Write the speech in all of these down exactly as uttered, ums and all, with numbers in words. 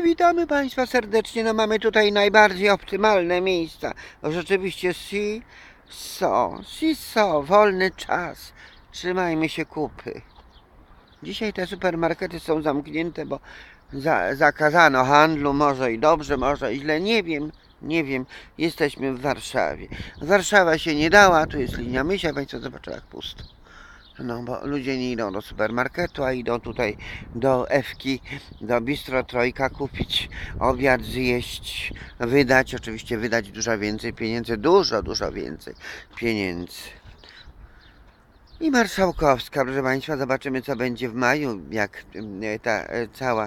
Witamy Państwa serdecznie. No mamy tutaj najbardziej optymalne miejsca. No, rzeczywiście si, so, si, so, wolny czas. Trzymajmy się kupy. Dzisiaj te supermarkety są zamknięte, bo za, zakazano handlu. Może i dobrze, może i źle. Nie wiem, nie wiem. Jesteśmy w Warszawie. Warszawa się nie dała. Tu jest linia Mysia. Państwo zobaczą, jak pusto. No bo ludzie nie idą do supermarketu, a idą tutaj do Ewki, do Bistro Trojka kupić obiad, zjeść, wydać, oczywiście wydać dużo więcej pieniędzy, dużo, dużo więcej pieniędzy. I Marszałkowska, proszę Państwa, zobaczymy, co będzie w maju, jak ta cała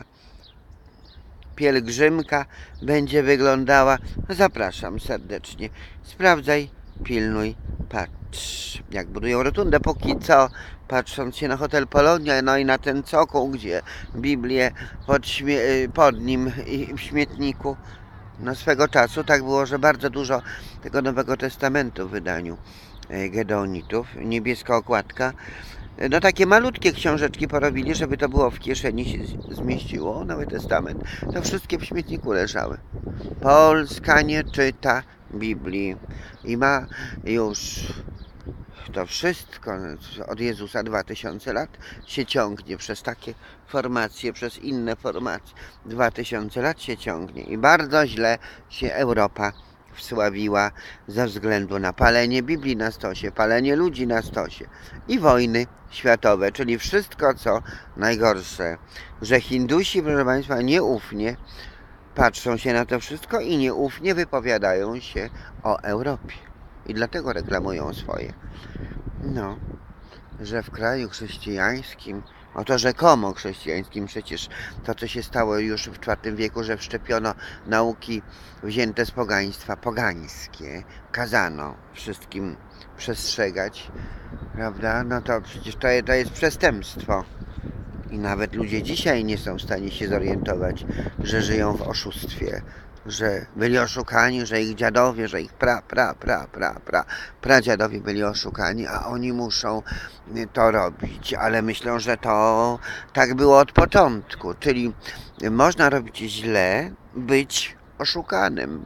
pielgrzymka będzie wyglądała. Zapraszam serdecznie. Sprawdzaj, pilnuj, patrz, jak budują rotundę. Póki co, patrząc się na hotel Polonia, no i na ten cokół, gdzie Biblię pod, pod nim i w śmietniku, no swego czasu tak było, że bardzo dużo tego Nowego Testamentu w wydaniu Gedonitów, niebieska okładka. No takie malutkie książeczki porobili, żeby to było w kieszeni, się zmieściło, Nowy Testament. To wszystkie w śmietniku leżały. Polska nie czyta Biblii i ma już to wszystko od Jezusa dwa tysiące lat się ciągnie przez takie formacje, przez inne formacje. dwa tysiące lat się ciągnie i bardzo źle się Europa wsławiła ze względu na palenie Biblii na stosie, palenie ludzi na stosie i wojny światowe, czyli wszystko, co najgorsze, że Hindusi, proszę Państwa, nieufnie patrzą się na to wszystko i nieufnie wypowiadają się o Europie i dlatego reklamują swoje. No, że w kraju chrześcijańskim, oto rzekomo chrześcijańskim, przecież to, co się stało już w czwartym wieku, że wszczepiono nauki wzięte z pogaństwa, pogańskie, kazano wszystkim przestrzegać, prawda? No to przecież to, to jest przestępstwo. I nawet ludzie dzisiaj nie są w stanie się zorientować, że żyją w oszustwie, że byli oszukani, że ich dziadowie, że ich pra, pra, pra, pra, pra, pradziadowie byli oszukani, a oni muszą to robić, ale myślą, że to tak było od początku, czyli można robić źle, być oszukanym,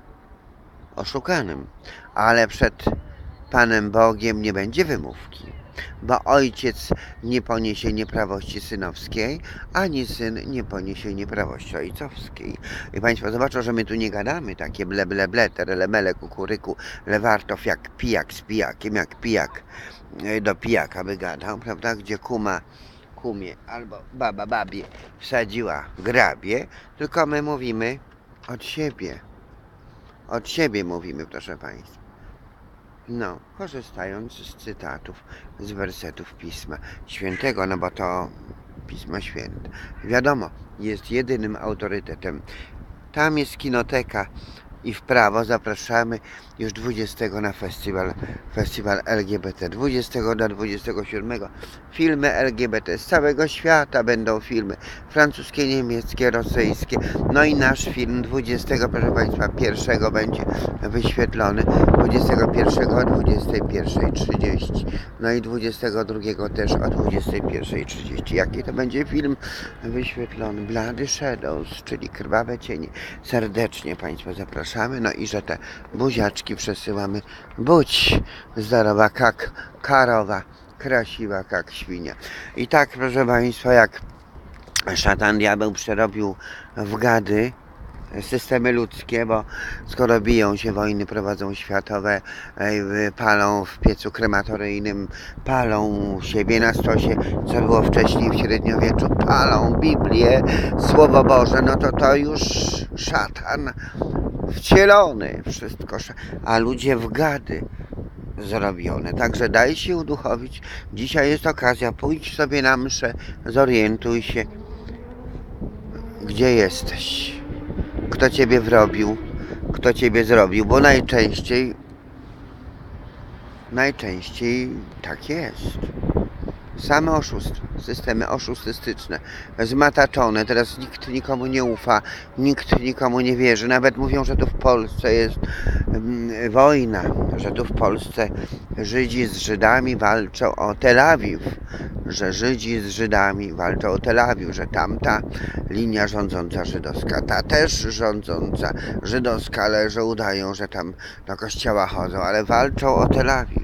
oszukanym, ale przed Panem Bogiem nie będzie wymówki. Bo ojciec nie poniesie nieprawości synowskiej, ani syn nie poniesie nieprawości ojcowskiej. I Państwo zobaczą, że my tu nie gadamy takie ble, ble, ble, terelemele, kukuryku, lewartow, jak pijak z pijakiem, jak pijak do pijaka by gadał, prawda, gdzie kuma kumie albo baba babie wsadziła grabie, tylko my mówimy od siebie. Od siebie mówimy, proszę Państwa. No, korzystając z cytatów, z wersetów Pisma Świętego, no bo to Pismo Święte, wiadomo, jest jedynym autorytetem. Tam jest kinoteka i w prawo zapraszamy już dwudziestego na festiwal, festiwal L G B T. dwudziestego do dwudziestego siódmego filmy L G B T. Z całego świata będą filmy francuskie, niemieckie, rosyjskie. No i nasz film dwudziestego, proszę Państwa, pierwszego będzie wyświetlony. dwudziestego pierwszego o dwudziestej pierwszej trzydzieści. No i dwudziestego drugiego też o dwudziestej pierwszej trzydzieści. Jaki to będzie film wyświetlony? Bloody Shadows, czyli Krwawe Cienie. Serdecznie Państwa zapraszamy. No i że te buziaczki przesyłamy. Budź zdrowa jak karowa, krasiwa jak świnia. I tak, proszę Państwa, jak szatan diabeł przerobił w gady systemy ludzkie, bo skoro biją się wojny, prowadzą światowe, palą w piecu krematoryjnym, palą siebie na stosie, co było wcześniej w średniowieczu, palą Biblię, Słowo Boże, no to to już szatan wcielony, wszystko, a ludzie w gady zrobione. Także daj się uduchowić. Dzisiaj jest okazja, pójdź sobie na mszę, zorientuj się, gdzie jesteś, kto ciebie wrobił, kto ciebie zrobił, bo najczęściej najczęściej tak jest. Same oszustwa, systemy oszustystyczne, zmataczone, teraz nikt nikomu nie ufa, nikt nikomu nie wierzy, nawet mówią, że tu w Polsce jest mm, wojna, że tu w Polsce Żydzi z Żydami walczą o Tel Awiw, że Żydzi z Żydami walczą o Tel Awiw, że tamta linia rządząca żydowska, ta też rządząca żydowska, ale że udają, że tam do kościoła chodzą, ale walczą o Tel Awiw.